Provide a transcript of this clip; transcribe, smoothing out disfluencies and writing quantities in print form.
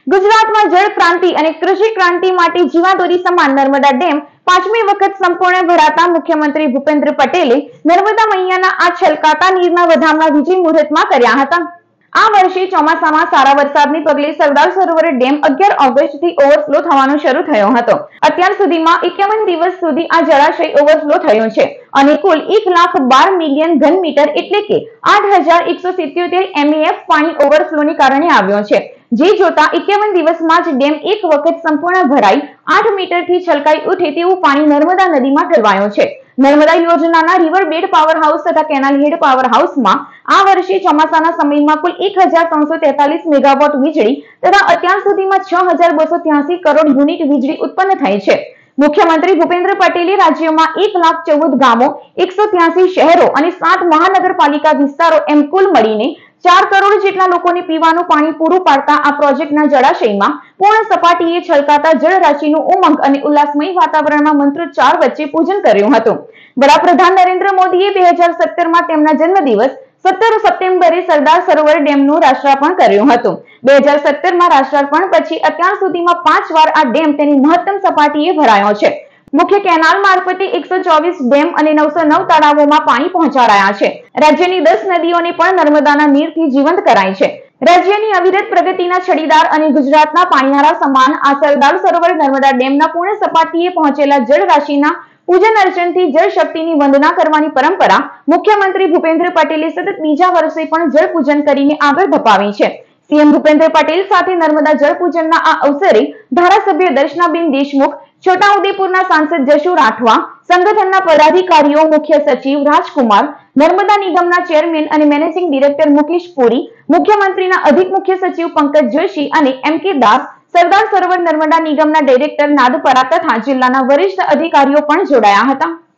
ગુજરાતમાં જળ ક્રાંતિ અને કૃષિ ક્રાંતિ માટે જીવાદોરી સમાન નર્મદા ડેમ પાંચમી વખત સંપૂર્ણ ભરાતા મુખ્યમંત્રી ભૂપેન્દ્ર પટેલે નર્મદા મૈયાના આ છલકાતા નીરના વધામણા વિજય મુહૂર્તમાં કર્યા હતા। આ વર્ષે ચોમાસામાં સારા વરસાદને પગલે સરદાર સરોવર ડેમ 11 ઓગસ્ટથી ઓવરફ્લો થવાનો શરૂ થયો હતો। અત્યાર સુધીમાં 51 દિવસ સુધી આ જળાશય ઓવરફ્લો થયો છે અને કુલ 1,12 મિલિયન ઘન મીટર એટલે કે 8,177 MEF પાણી ઓવરફ્લોને કારણે આવ્યો છે, જે જોતા 51 દિવસમાં જ ડેમ એક વખત સંપૂર્ણ ભરાઈ 8 મીટરથી છલકાઈ ઉઠે તેવું પાણી નર્મદા નદીમાં ઠલવાયો છે। નર્મદા યોજનાના રિવર બેડ પાવર હાઉસ તથા કેનાલ હેડ પાવર હાઉસમાં આ વર્ષે ચોમાસાના સમયમાં કુલ 1,343 મેગાવોટ વીજળી તથા અત્યાર સુધીમાં 6,283 કરોડ યુનિટ વીજળી ઉત્પન્ન થઈ છે। મુખ્યમંત્રી ભૂપેન્દ્ર પટેલે રાજ્યમાં 1,14 ગામો, 183 શહેરો અને 7 મહાનગરપાલિકા વિસ્તારો એમ કુલ મળીને 4 કરોડ જેટલા લોકોને પીવાનું પાણી પૂરું પાડતા આ પ્રોજેક્ટના જળાશયમાં પૂર્ણ સપાટીએ છલકાતા જળરાશિનું ઉમંગ અને ઉલ્લાસમય વાતાવરણમાં મંત્રોચ્ચાર વચ્ચે પૂજન કર્યું હતું। વડાપ્રધાન નરેન્દ્ર મોદીએ 2017માં તેમના જન્મદિવસ 17 સપ્ટેમ્બરે સરદાર સરોવર ડેમનું રાષ્ટ્રાર્પણ કર્યું હતું। 2017માં રાષ્ટ્રાર્પણ પછી અત્યાર સુધીમાં 5 વાર આ ડેમ તેની મહત્તમ સપાટીએ ભરાયો છે। મુખ્ય કેનાલ મારફતે 124 ડેમ અને 909 તળાવોમાં પાણી પહોંચાડાયા છે। રાજ્યની 10 નદીઓને પણ નર્મદાના નીરથી જીવંત કરાઈ છે। રાજ્યની અવિરત પ્રગતિના છડીદાર અને ગુજરાતના પાણીયારા સમાન આ સરદાર સરોવર નર્મદા ડેમના પૂર્ણ સપાટીએ પહોંચેલા જળરાશિના પૂજન અર્ચનથી જળ શક્તિની વંદના કરવાની પરંપરા મુખ્યમંત્રી ભૂપેન્દ્ર પટેલે સતત બીજા વર્ષે પણ જળ પૂજન કરીને આગળ ધપાવી છે। સીએમ ભૂપેન્દ્ર પટેલ સાથે નર્મદા જળ પૂજનના આ અવસરે ધારાસભ્ય દર્શનાબેન દેશમુખ, છોટાઉદેપુરના સાંસદ જશુ રાઠવા, સંગઠનના પદાધિકારીઓ, મુખ્ય સચિવ રાજકુમાર, નર્મદા નિગમના ચેરમેન અને મેનેજિંગ ડિરેક્ટર મુકેશ પુરી, મુખ્યમંત્રીના અધિક મુખ્ય સચિવ પંકજ જોશી અને MK દાસ, સરદાર સરોવર નર્મદા નિગમના ડાયરેક્ટર નાદપરા તથા જિલ્લાના વરિષ્ઠ અધિકારીઓ પણ જોડાયા હતા।